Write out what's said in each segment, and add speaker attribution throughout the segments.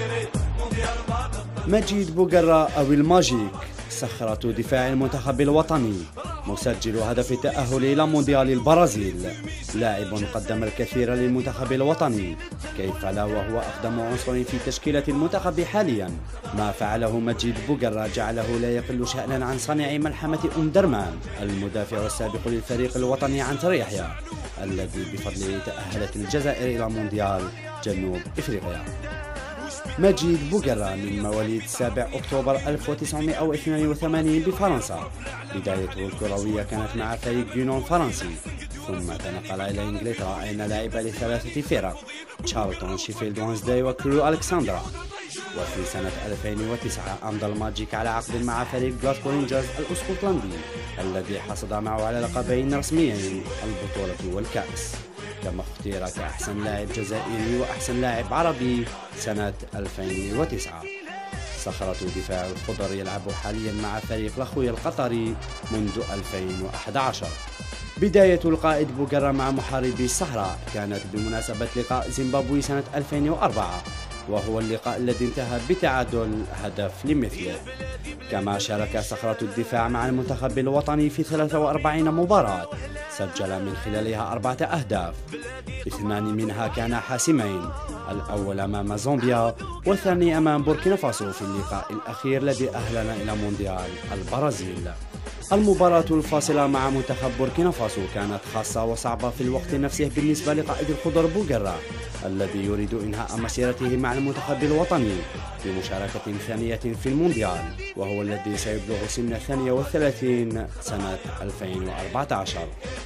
Speaker 1: مجيد بوقرة أو الماجيك صخرة دفاع المنتخب الوطني، مسجل هدف التأهل إلى مونديال البرازيل، لاعب قدم الكثير للمنتخب الوطني، كيف لا وهو أقدم عنصر في تشكيلة المنتخب حاليا. ما فعله مجيد بوقرة جعله لا يقل شأنا عن صانع ملحمة درمان، المدافع السابق للفريق الوطني عن يحيى، الذي بفضله تأهلت الجزائر إلى مونديال جنوب إفريقيا. مجيد بوقرة من مواليد 7 أكتوبر 1982 بفرنسا. بدايته الكروية كانت مع فريق جينون فرنسي، ثم تنقل إلى إنجلترا أين لعب لثلاثة فرق: تشارلتون، شيفيلد وينزداي وكرو ألكسندرا. وفي سنة 2009 أمضى الماجيك على عقد مع فريق جلاسكو رينجرز الأسكتلندي، الذي حصد معه على لقبين رسميين، البطولة والكأس، كما اختير كأحسن لاعب جزائري وأحسن لاعب عربي سنة 2009. صخرة دفاع الخضر يلعب حاليا مع فريق الأخوي القطري منذ 2011. بداية القائد بوقرة مع محاربي الصحراء كانت بمناسبة لقاء زيمبابوي سنة 2004، وهو اللقاء الذي انتهى بتعادل هدف لمثله. كما شارك صخرة الدفاع مع المنتخب الوطني في 43 مباراة، سجل من خلالها 4 أهداف، 2 منها كانا حاسمين، الأول أمام زامبيا والثاني أمام بوركينا فاسو في اللقاء الأخير الذي أهلنا إلى مونديال البرازيل. المباراة الفاصلة مع منتخب بوركينا فاسو كانت خاصة وصعبة في الوقت نفسه بالنسبة لقائد الخضر بوقرة، الذي يريد إنهاء مسيرته مع المنتخب الوطني بمشاركة ثانية في المونديال، وهو الذي سيبلغ سن 32 سنة 2014.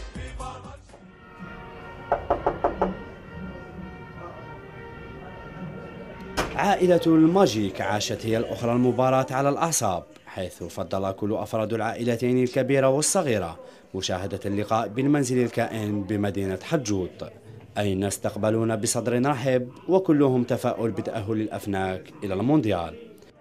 Speaker 1: عائلة الماجيك عاشت هي الأخرى المباراة على الأعصاب، حيث فضل كل أفراد العائلتين الكبيرة والصغيرة مشاهدة اللقاء بالمنزل الكائن بمدينة حجوط، أين استقبلونا بصدر رحب وكلهم تفاؤل بتأهل الأفناك إلى المونديال.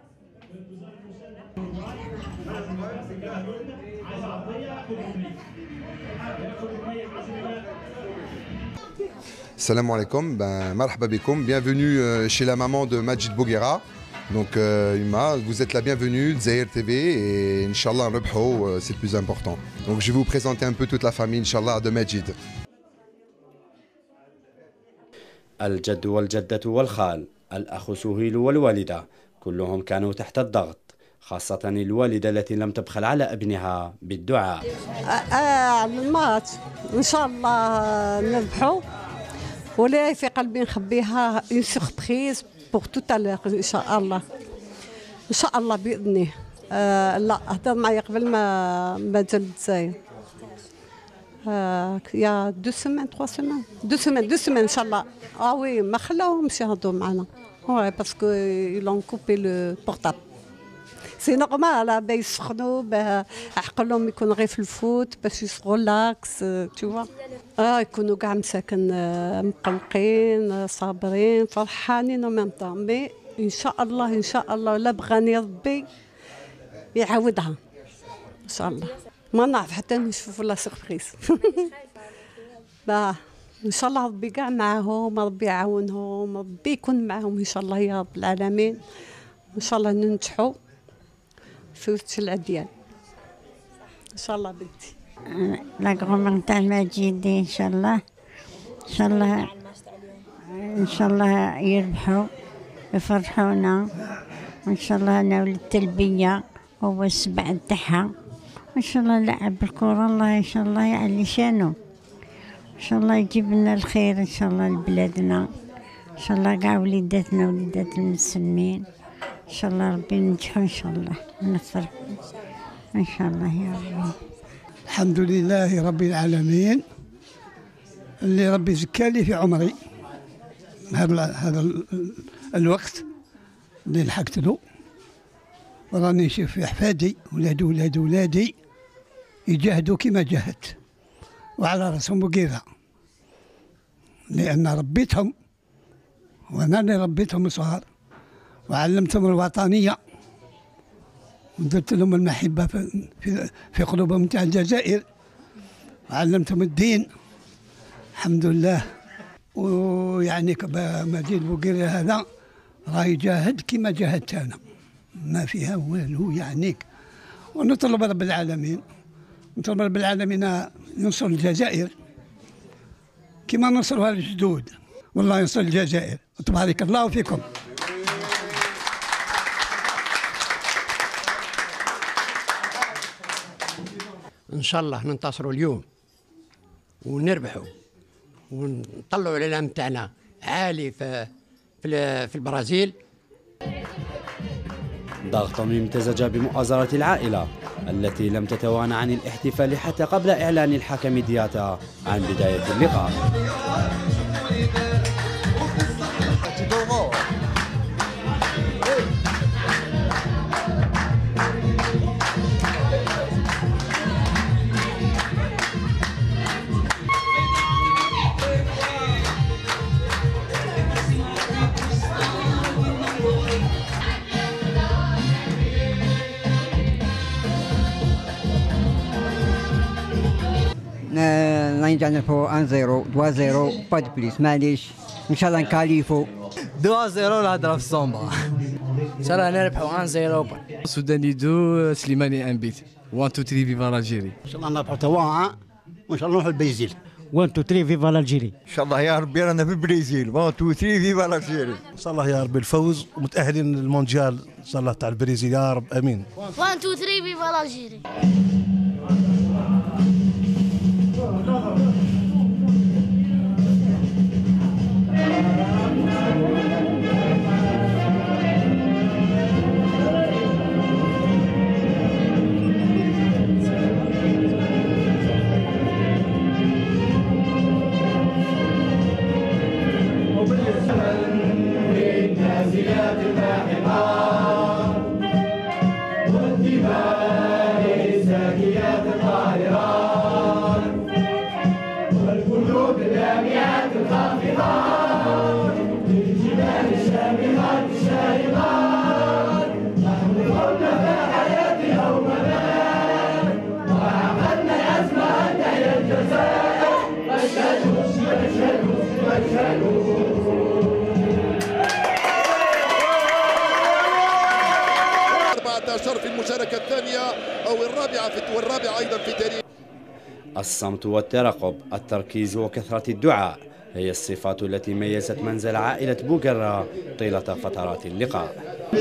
Speaker 2: Salam alaikum, marhaba bikoum, bienvenue chez la maman de Majid Bouguera. Donc Ima, vous êtes la bienvenue, Zahir TV, et Inch'Allah c'est le plus important. Donc je vais vous présenter un peu toute la famille Inch'Allah de Majid.
Speaker 1: الجد والجدة والخال، الأخ سهيل والوالدة، كلهم كانوا تحت الضغط، خاصة الوالدة التي لم تبخل على ابنها بالدعاء.
Speaker 3: الماتش إن شاء الله نربحوا، ولا في قلبي نخبيها une surprise pour tout à l'heure إن شاء الله. إن شاء الله بإذنه. لا هضر معايا قبل ما جا للجزائر. يا 2 semaines 3 semaines 2 semaines إن شاء الله. وي ما خلاوهمش يهضروا معنا. وي باسكو ils ont coupé le portable. سي نورمال باه يسخنوا، باه عقلهم يكون غير في الفوت باش يسغولاكس تشوفا. يكونوا كاع مساكن مقلقين صابرين فرحانين وميم طون، مي ان شاء الله ان شاء الله لا بغاني ربي يعاودها ان شاء الله. ما نعرف حتى نشوف لا سيربريز. ان شاء الله ربي كاع معاهم، ربي يعاونهم، ربي يكون معاهم ان شاء الله يا رب العالمين، ان شاء الله ننجحوا في وسط العديان ان شاء الله. بنتي
Speaker 4: لا غرومون تاع مجيد ان شاء الله، ان شاء الله ان شاء الله يربحوا يفرحونا، وان شاء الله انا ولد التلبيه هو السبع تاعها، ان شاء الله لعب الكره الله ان شاء الله يعلي شانو، ان شاء الله يجيب لنا الخير ان شاء الله لبلادنا، ان شاء الله كاع وليداتنا وليدات المسلمين ان شاء الله ربي ينجحوا ان شاء الله ونفرحوا ان شاء الله يا ربي.
Speaker 5: الحمد لله رب العالمين اللي ربي زكالي في عمري هذا الوقت اللي لحقت له، وراني نشوف في احفادي ولادي يجاهدوا كما جاهدت، وعلى راسهم بوقيرة، لان ربيتهم وانا اللي ربيتهم صغار وعلمتهم الوطنيه ودرت لهم المحبه في قلوبهم تاع الجزائر، وعلمتهم الدين الحمد لله. ويعني مجيد بوقيرة هذا راه يجاهد كما جاهدت أنا، ما فيها والو يعنيك. ونطلب رب العالمين، نطلب رب العالمين ينصر الجزائر كما نصرها الجدود، والله ينصر الجزائر. تبارك الله فيكم.
Speaker 6: إن شاء الله ننتصروا اليوم ونربحوا ونطلعوا العلم تاعنا عالي في البرازيل.
Speaker 1: ضغط امتزج بمؤازرة العائلة التي لم تتوانى عن الاحتفال حتى قبل إعلان الحكم دياتا عن بداية اللقاء.
Speaker 7: نرجع نربحوا 1-0 2-0 با دو بليس معليش ان شاء الله نكاليفو
Speaker 8: 2-0 الهضره في الصومبا ان شاء الله نربحوا 1-0.
Speaker 9: سوداني 2 سليماني 1 بيت 1 2 3 فيفا الجيري.
Speaker 10: ان شاء الله نربحوا توا وان شاء الله نروحوا البرازيل
Speaker 11: 1 2 3 فيفا الجيري.
Speaker 12: ان شاء الله يا ربي رانا في البرازيل 1 2 3 فيفا الجيري.
Speaker 13: ان شاء الله يا ربي الفوز ومتاهلين للمونديال ان شاء الله تاع البرازيل يا رب امين.
Speaker 14: 1 2 3 فيفا الجيري.
Speaker 15: في المشاركة الثانية أو والرابعة أيضا في تاريخ.
Speaker 1: الصمت والترقب، التركيز وكثرة الدعاء هي الصفات التي ميزت منزل عائلة بوغرا طيلة فترات اللقاء.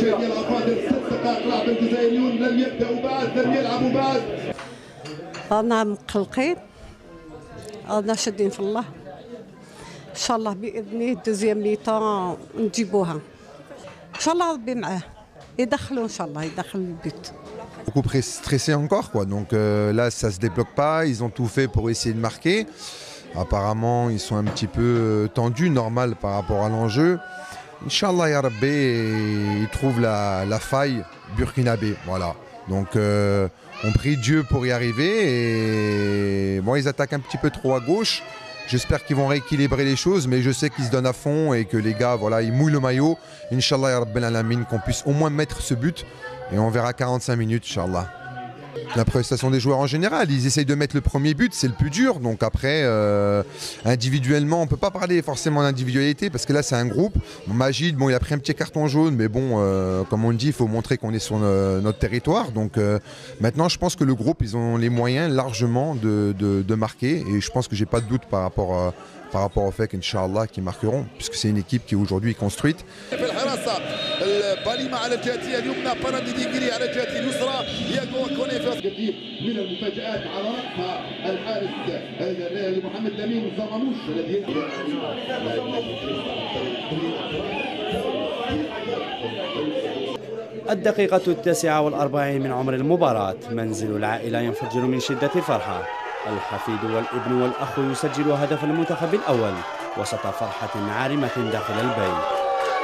Speaker 15: لم يبدأوا بعد، لم يلعبوا بعد.
Speaker 3: أنا مقلقين، أنا شادين في الله. إن شاء الله بإذنه الدوزيام ميطان نجيبوها. إن شاء الله ربي معاه. يدخلوا ان شاء الله يدخلوا البيت.
Speaker 2: Beaucoup stressés encore quoi, donc là ça se débloque pas, ils ont tout fait pour essayer de marquer. Apparemment ils sont un petit peu tendus, normal par rapport à l'enjeu. Inch'Allah ya Rabbi, ils trouvent la faille burkinabé, voilà. Donc on prie Dieu pour y arriver et bon ils attaquent un petit peu trop à gauche. J'espère qu'ils vont rééquilibrer les choses, mais je sais qu'ils se donnent à fond et que les gars, voilà, ils mouillent le maillot. Inch'Allah, ya Rabbil Alamin, qu'on puisse au moins mettre ce but et on verra 45 minutes, Inch'Allah. La prestation des joueurs en général, ils essayent de mettre le premier but, c'est le plus dur. Donc après, individuellement, on ne peut pas parler forcément d'individualité parce que là, c'est un groupe. Majid, bon, il a pris un petit carton jaune, mais bon, comme on dit, il faut montrer qu'on est sur notre territoire. Donc maintenant, je pense que le groupe, ils ont les moyens largement de marquer. Et je pense que j'ai pas de doute par rapport au fait qu'Inch'Allah, qu'ils marqueront, puisque c'est une équipe qui est aujourd'hui construite.
Speaker 15: باليما على الجهة اليمنى، باراندي دينجري على الجهة اليسرى، ياغو كوني كثير من المفاجآت على رأسها الحارس محمد لمين الزرموش الذي
Speaker 1: الدقيقة 49 من عمر المباراة، منزل العائلة ينفجر من شدة الفرحة. الحفيد والابن والأخ يسجل هدف المنتخب الأول وسط فرحة عارمة داخل البيت.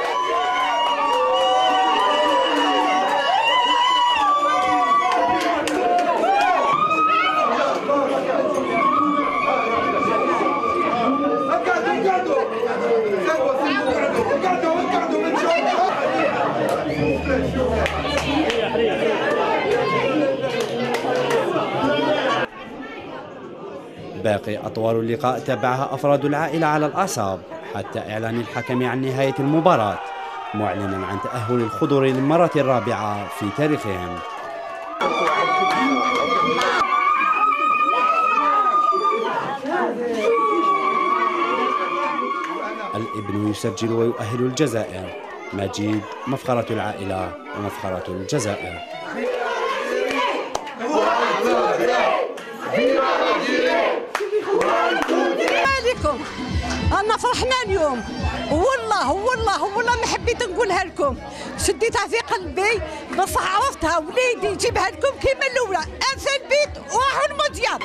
Speaker 1: باقي أطوار اللقاء تابعها أفراد العائلة على الأعصاب حتى إعلان الحكم عن نهاية المباراة، معلنا عن تأهل الخضر للمرة الرابعة في تاريخهم. الابن يسجل ويؤهل الجزائر. مجيد مفخرة العائلة ومفخرة الجزائر.
Speaker 3: عليكم أنا فرحنا اليوم والله ما حبيت نقولها لكم، شديتها في قلبي بصح عرفتها وليدي يجيبها لكم كيما الأولى، أنسى البيت وراحوا المونديال.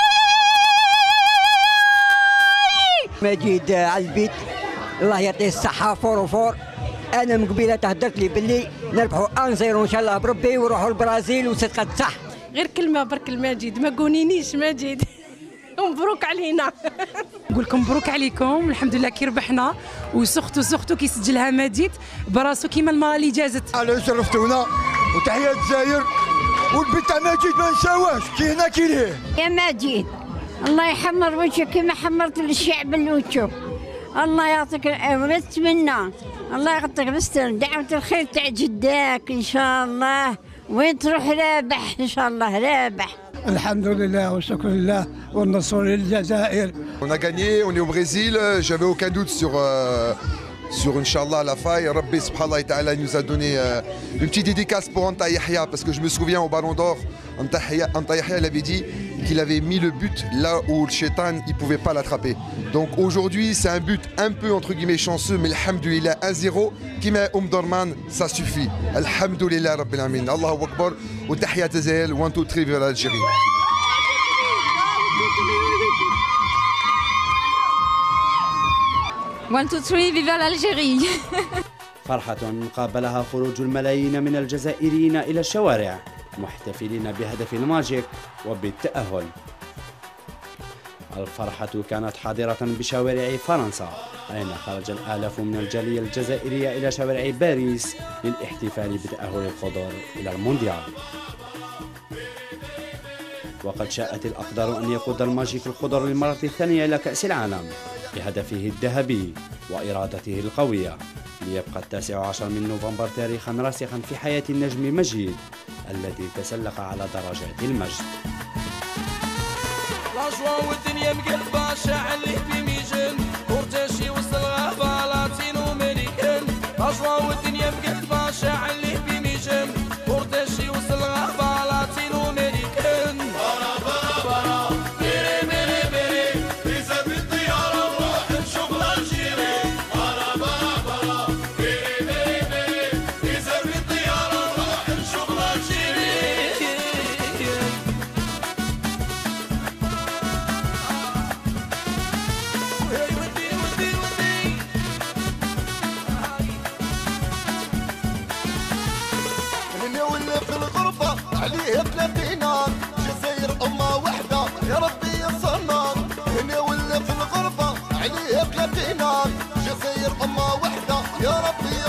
Speaker 7: مجيد على البيت الله يعطيه الصحة فور. أنا من قبيلة تهدرت لي باللي نربحوا 1-0 إن شاء الله بربي ونروحوا البرازيل وصدقة صح.
Speaker 16: غير كلمة برك المجيد، ما قونينيش مجيد. مبروك علينا. نقول لكم مبروك عليكم، الحمد لله كي ربحنا وسختو كي سجلها مجيد براسو كيما المرة اللي جازت.
Speaker 12: على شرفتونا وتحية الجزائر والبيت تاع مجيد ما نساوهش كي هنا كي لهيه.
Speaker 4: يا مجيد الله يحمر وجهك كما حمرت للشعب الوجه، الله يعطيك ونتمنى الله يعطيك بس دعوة الخير تاع جداك ان شاء الله، وين تروح رابح ان شاء الله رابح.
Speaker 5: الحمد لله والشكر لله والنصر للجزائر.
Speaker 2: On a gagné, on est au Brésil, j'avais aucun doute sur Inch'Allah la faille. Rabbi subhanahu wa ta'ala nous a donné une petite dédicace pour Anta Yahya parce que je me souviens au Ballon d'Or, Anta Yahya avait dit qu'il avait mis le but là où le shaitan il pouvait pas l'attraper. Donc aujourd'hui c'est un but un peu entre guillemets chanceux, mais alhamdoulilah 1-0 qui met Omdurman, ça suffit. Alhamdoulilah Rabbil Alamin. Allahu Akbar wa tahiyat Zaïr 1 2 3 vers l'Algérie.
Speaker 16: 1 2 3 فيفا الجيري.
Speaker 1: فرحة قابلها خروج الملايين من الجزائريين إلى الشوارع محتفلين بهدف الماجيك وبالتأهل. الفرحة كانت حاضرة بشوارع فرنسا، أين خرج الآلاف من الجالية الجزائرية إلى شوارع باريس للاحتفال بتأهل الخضر إلى المونديال. وقد شاءت الأقدار أن يقود الماجيك الخضر للمرة الثانية إلى كأس العالم بهدفه الذهبي وإرادته القوية، ليبقى 19 من نوفمبر تاريخا راسخا في حياة النجم مجيد الذي تسلق على درجات المجد.
Speaker 17: لاجوا والدنيا مقلبة شاعل اللي في ميجن ورتاشي وسط الغابة لاتينو أمريكان. لاجوا والدنيا مقلبة شاعل اللي في ميجن ورتاشي وسط الغابة لاتينو أمريكان. برا برا برا بيري بيري بيري بيزا بالطيارة نروح نشوف الجيري. برا برا برا بيري بيري بيري بيزا بالطيارة نروح نشوف الجيري. في الغربة عليه 30 نار، جزائر أمة وحدة يا ربي يصنع. هنا ولا في الغربة عليه 30 نار، جزائر أمة وحدة يا ربي